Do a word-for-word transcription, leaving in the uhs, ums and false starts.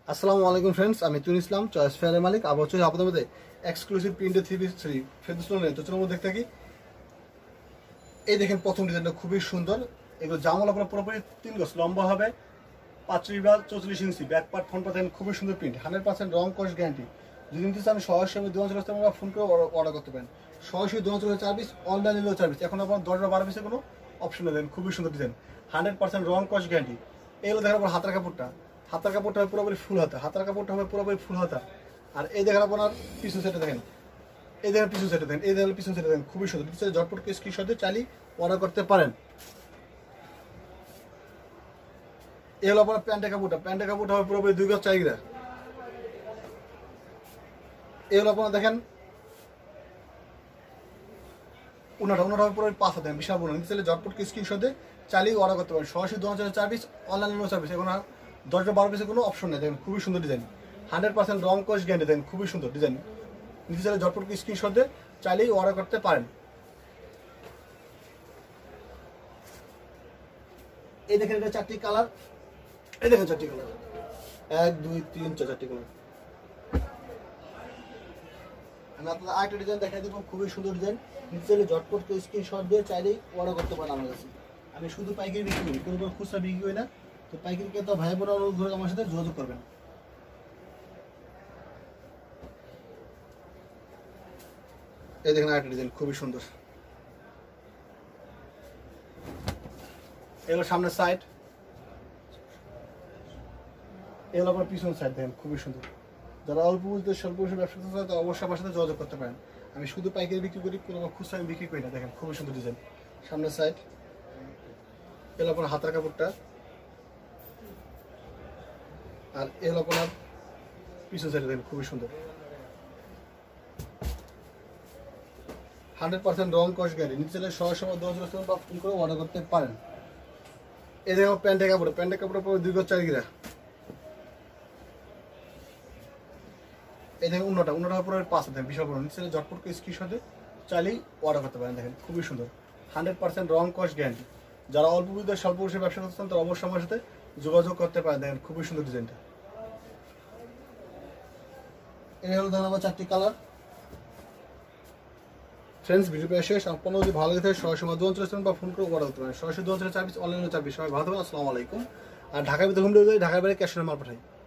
আসসালামু আলাইকুম ফ্রেন্ডস, আমি তুন ইসলাম চয়েস ফেয়ারের মালিক। আবার হচ্ছে আপনাদের মধ্যে এক্সক্লুসিভ প্রিন্টের থ্রি পিস থ্রি ফেদুসলোন তো চলুন দেখতে থাকি। এই দেখেন প্রথম ডিজাইনটা খুবই সুন্দর। এগুলো জামাল আপনার পুরোপুরি তিন গজ লম্বা হবে, পাঁচচল্লিশ বা চৌচল্লিশ inch. Back part front part দেখেন খুবই সুন্দর প্রিন্ট, হান্ড্রেড পার্সেন্ট রং কস গ্যারান্টি। যদি নিতে চান সরাসরি দু হাজার আমরা ফোন করে অর্ডার করতে পারেন। সরাসরি দু হাজার চার পিস, অনলাইন নিলেও চার পিস। এখন আপনার দশ বা বারো পিসের কোনো অপশন দেন। খুবই সুন্দর ডিজাইন, হান্ড্রেড পার্সেন্ট রং কস গ্যারান্টি। এগুলো দেখার পর হাতের কাপড়টা হাতের কাপড়টা হবে পুরোপুরি ফুল হাতা, হাতের কাপড়টা হবে পুরোপুরি ফুল হাতা। আর এই দেখেন আপনার পিছন সেটে দেখেন, এই দেখেন পিছন সেটে দেখেন, এই দেখেন পিছন সেটে দেখেন খুবই সুন্দর। ঝটপট স্ক্রিনশটে চালিয়ে অর্ডার করতে পারেন। এই হলো আপনার প্যান্টের কাপড়টা, প্যান্টের কাপড়টা হবে পুরোপুরি দুই গজ চাহিদা। এই হলো আপনার দেখেন উনাটা উনাটা হবে পুরো পাঁচ হাতে বিশাল বড়। নিতে চাইলে ঝটপট স্ক্রিনশটে চালিয়ে অর্ডার করতে পারেন। সরাসরি দু হাজার চার পিস, অনলাইন চার পিস। এখন আর দশটা বারো পিসের কোনো অপশন নেই। দেখেন খুবই সুন্দর ডিজাইন, হান্ড্রেড পার্সেন্ট রং কস গ্যারান্টি। দেখেন খুবই সুন্দর ডিজাইন। নিতে চাইলে ঝটপট স্ক্রিনশটে চালিয়ে অর্ডার করতে পারেন। এই দেখেন এটা চারটি কালার, এই দেখেন চারটি কালার, এক দুই তিন চার চারটি কালার। আমি আপনাদের আরেকটা ডিজাইন দেখাই দেবো, খুবই সুন্দর ডিজাইন। নিতে চাইলে ঝটপট স্ক্রিনশট দিয়ে চাইলেই অর্ডার করতে পারেন আমার কাছে। আমি শুধু পাইকারি বিক্রি করি, কোনো কোনো খুচরা বিক্রি করি না। তো পাইকারি ক্রেতা ভাই বোন অনুরোধ আমার সাথে যোগাযোগ করবেন। এই দেখেন আরেকটা ডিজাইন খুবই সুন্দর। এগুলো সামনের সাইড, এগুলো আপনার পিছনের সাইড দেখেন খুবই সুন্দর। যারা অল্প বুঝতে স্বল্প ব্যবসা করতে চান তারা অবশ্যই আমার সাথে যোগাযোগ করতে পারেন। আমি শুধু পাইকারি বিক্রি করি, কোনো খুচরা আমি বিক্রি করি না। দেখেন খুবই সুন্দর ডিজাইন, সামনের সাইড। এগুলো আপনার হাতের কাপড়টা, আর এগুলো আপনার পিছন সাইডে দেখেন খুবই সুন্দর, হান্ড্রেড পার্সেন্ট রং কস গ্যারান্টি। নিচে সরাসরি দশ বছর বা ফোন করে অর্ডার করতে পারেন। এই দেখো প্যান্টের কাপড়, প্যান্টের কাপড়ের পরে দুই গজ চার গিরা। এই দেখেন উন্নটা উন্নটা পুরো পাঁচ দেখেন বিশাল বড়। নিচে ঝটপট স্ক্রিনশটে চাইলেই অর্ডার করতে পারেন। দেখেন খুবই সুন্দর, হান্ড্রেড পার্সেন্ট রং কস গ্যারান্টি। যারা অল্প বুঝতে স্বল্প বয়সে ব্যবসা করতে চান তারা অবশ্যই আমার সাথে যোগাযোগ করতে পারেন। দেখেন খুবই সুন্দর ডিজাইনটা। এই হলো দেখেন আবার চারটি কালার। ফ্রেন্ডস, ভিডিও পেয়ে শেষ। আপনারা যদি ভালো লাগে সরাসরি দু অঞ্চল বা ফোন করে অর্ডার করতে পারেন। সরাসরি দু অঞ্চলের চার পিস, অনলাইনে চার পিস। সবাই ভালো থাকবেন, আসসালামু আলাইকুম। আর ঢাকার ভিতরে হোম ডেলিভারি, ঢাকার বাইরে ক্যাশ অন মাল পাঠাই।